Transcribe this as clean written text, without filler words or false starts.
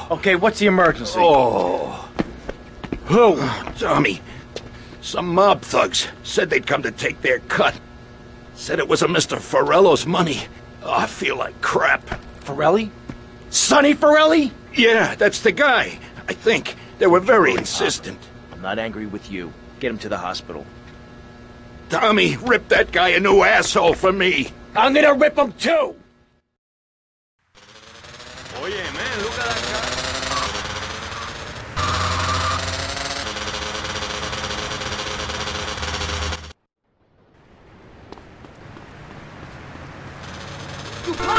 Okay, what's the emergency? Oh. Who? Tommy, some mob thugs said they'd come to take their cut. Said it was a Mr. Forello's money. Oh, I feel like crap. Forelli? Sonny Forelli? Yeah, that's the guy. I think. They were very insistent. I'm not angry with you. Get him to the hospital. Tommy, rip that guy a new asshole for me. I'm gonna rip him too! Oye, man, look at that guy. Tu